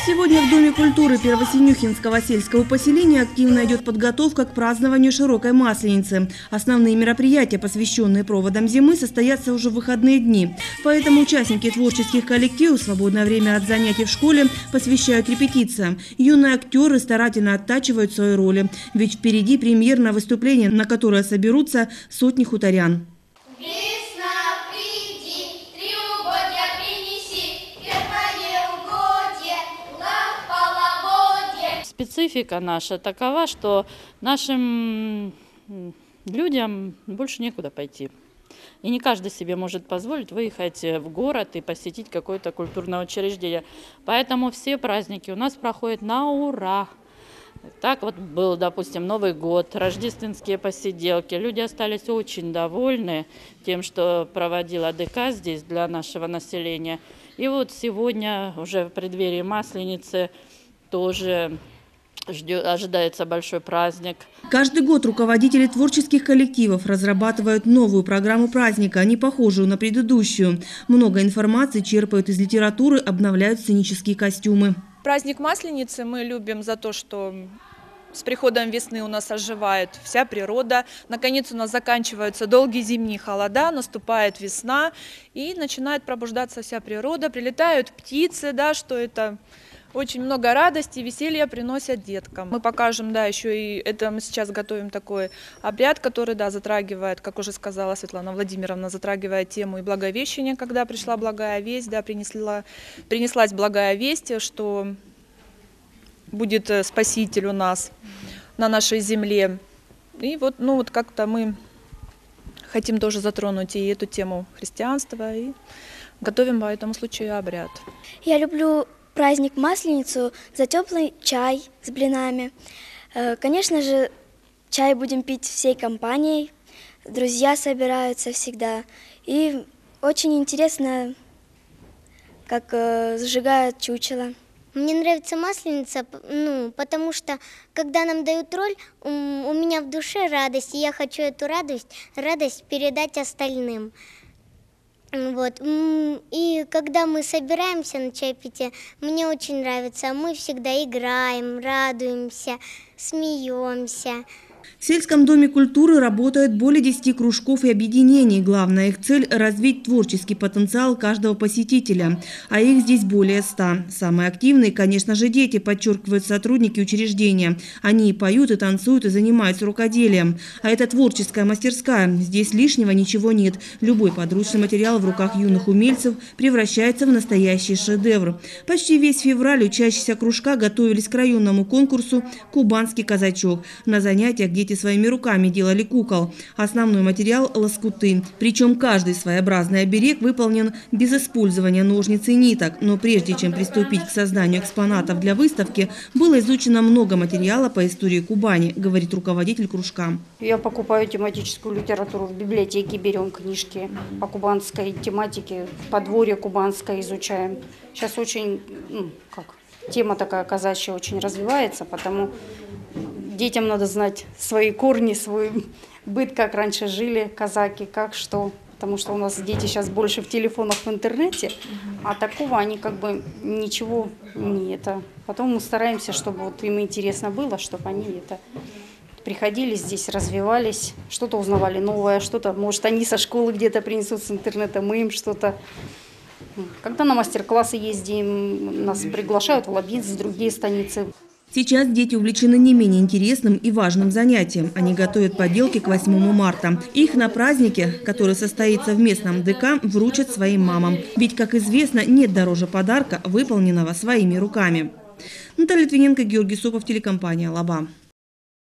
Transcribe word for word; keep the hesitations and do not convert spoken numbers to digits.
Сегодня в Доме культуры Первосинюхинского сельского поселения активно идет подготовка к празднованию широкой Масленицы. Основные мероприятия, посвященные проводам зимы, состоятся уже в выходные дни. Поэтому участники творческих коллективов свободное время от занятий в школе посвящают репетициям. Юные актеры старательно оттачивают свои роли. Ведь впереди премьерное выступление, на которое соберутся сотни хуторян. Специфика наша такова, что нашим людям больше некуда пойти. И не каждый себе может позволить выехать в город и посетить какое-то культурное учреждение. Поэтому все праздники у нас проходят на ура. Так вот был, допустим, Новый год, рождественские посиделки. Люди остались очень довольны тем, что проводила ДК здесь для нашего населения. И вот сегодня, уже в преддверии Масленицы, тоже Ждет, ожидается большой праздник. Каждый год руководители творческих коллективов разрабатывают новую программу праздника, не похожую на предыдущую. Много информации черпают из литературы, обновляют сценические костюмы. Праздник Масленицы мы любим за то, что с приходом весны у нас оживает вся природа. Наконец у нас заканчиваются долгие зимние холода, наступает весна и начинает пробуждаться вся природа. Прилетают птицы, да, что это... Очень много радости и веселья приносят деткам. Мы покажем, да, еще и это мы сейчас готовим такой обряд, который, да, затрагивает, как уже сказала Светлана Владимировна, затрагивает тему и Благовещения, когда пришла благая весть, да, принесла, принеслась благая весть, что будет Спаситель у нас на нашей земле. И вот, ну вот как-то мы хотим тоже затронуть и эту тему христианства и готовим по этому случаю обряд. Я люблю праздник Масленицу за теплый чай с блинами. Конечно же, чай будем пить всей компанией. Друзья собираются всегда. И очень интересно, как зажигают чучело. Мне нравится Масленица, ну, потому что, когда нам дают роль, у меня в душе радость, и я хочу эту радость, радость передать остальным. Вот. И когда мы собираемся на чаепитие, мне очень нравится. Мы всегда играем, радуемся, смеемся. В сельском доме культуры работают более десяти кружков и объединений. Главная их цель – развить творческий потенциал каждого посетителя. А их здесь более ста. Самые активные, конечно же, дети, подчеркивают сотрудники учреждения. Они и поют, и танцуют, и занимаются рукоделием. А это творческая мастерская. Здесь лишнего ничего нет. Любой подручный материал в руках юных умельцев превращается в настоящий шедевр. Почти весь февраль учащиеся кружка готовились к районному конкурсу «Кубанский казачок». На занятиях дети своими руками делали кукол. Основной материал – лоскуты. Причем каждый своеобразный оберег выполнен без использования ножниц и ниток. Но прежде чем приступить к созданию экспонатов для выставки, было изучено много материала по истории Кубани, говорит руководитель кружка. Я покупаю тематическую литературу в библиотеке, берем книжки по кубанской тематике, подворье кубанское изучаем. Сейчас очень, ну, как, тема такая казачья очень развивается, потому детям надо знать свои корни, свой быт, как раньше жили казаки, как что. Потому что у нас дети сейчас больше в телефонах, в интернете, а такого они как бы ничего не это. Потом мы стараемся, чтобы вот им интересно было, чтобы они это приходили здесь, развивались, что-то узнавали новое, что-то, может, они со школы где-то принесут с интернета, мы им что-то. Когда на мастер-классы ездим, нас приглашают в Лабинск, в другие станицы. Сейчас дети увлечены не менее интересным и важным занятием. Они готовят поделки к восьмому марта. Их на празднике, который состоится в местном ДК, вручат своим мамам. Ведь, как известно, нет дороже подарка, выполненного своими руками. Наталья Литвиненко, Георгий Сопов, телекомпания «Лаба».